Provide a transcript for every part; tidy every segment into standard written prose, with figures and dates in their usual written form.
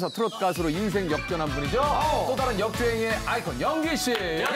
트로트 가수로 인생 역전한 분이죠. 또 다른 역주행의 아이콘 영기 씨.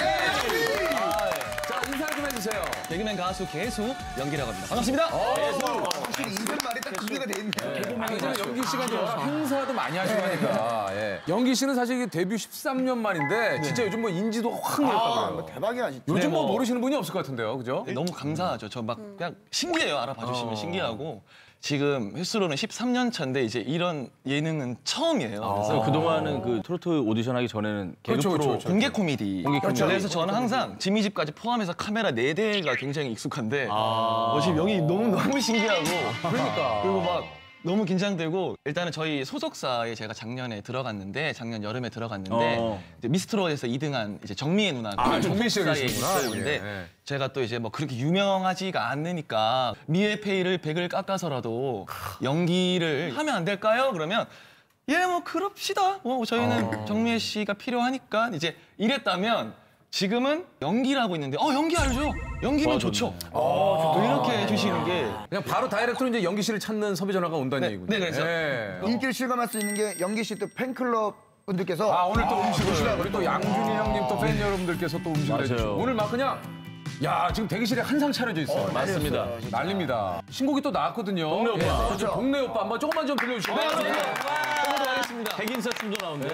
자, 인사 좀 해주세요. 개그맨 가수 개수 영기라고 합니다. 반갑습니다. 확실히 인사말이 딱 구비가 돼 있네요. 요즘에 영기 씨가 이제 워낙 행사도 많이 하시고 하니까. 예. 영기 씨는 사실 데뷔 13년 만인데 진짜 요즘 뭐 인지도가 확 늘었다고요. 대박이야 진짜. 요즘 뭐 모르시는 분이 없을 것 같은데요, 그죠? 네, 너무 감사하죠. 저 막 그냥 신기해요. 알아봐 주시면 신기하고. 지금 횟수로는 13년 차인데 이제 이런 예능은 처음이에요. 그래서 그동안은 그 트로트 오디션 하기 전에는 개그 그렇죠, 프로 그렇죠. 공개 코미디. 코미디. 그래서 저는 항상 지미집까지 포함해서 카메라 4대가 굉장히 익숙한데 지금 여기 너무 신기하고 그러니까. 그리고 막 너무 긴장되고 일단은 저희 소속사에 제가 작년 여름에 들어갔는데 이제 미스트롯에서 2등한 이제 정미애 누나가 정미애 씨가 소속사에 계시구나. 있어요. 근데 예. 제가 또 이제 뭐 그렇게 유명하지가 않으니까 미애 페이를 100을 깎아서라도 연기를 하면 안 될까요? 그러면 예, 뭐 그럽시다. 뭐 저희는 정미애 씨가 필요하니까 이제 이랬다면 지금은 연기를 하고 있는데 연기 알죠? 연기면 좋죠. 또 이렇게 해주시는 게 그냥 바로 다이렉트로 이제 영기 씨를 찾는 섭외 전화가 온다는 얘기군요. 네, 그래서 인기를 실감할 수 있는 게 영기 씨 또 팬클럽 분들께서 오늘 또 음식을 우리 또 양준희 형님 또 팬 여러분들께서 또 음식을 해주시고 오늘 막 그냥 지금 대기실에 한상 차려져 있어요. 맞습니다. 난립니다. 신곡이 또 나왔거든요. 동네 오빠. 그렇죠. 동네 오빠 한번 조금만 좀 들려주시면. 하겠습니다. 백인사 춤도 나온대.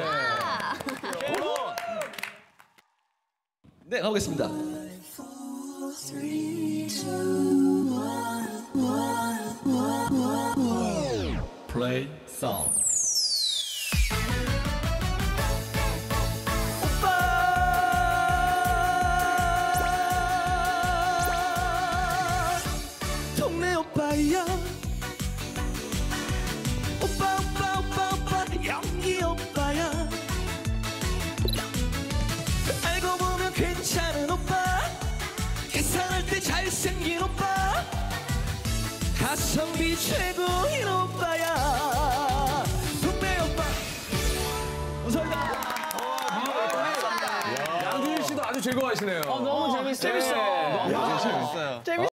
네, 가보겠습니다. 플레이 송. 동네 오빠야 오빠 연기 오빠야 알고 보면 괜찮은 오빠 계산할 때 잘생긴 오빠 가성비 최고인 오빠야 동네 오빠 감사합니다. 양준희 씨도 아주 즐거워하시네요. 너무 재밌어요. 재밌어요.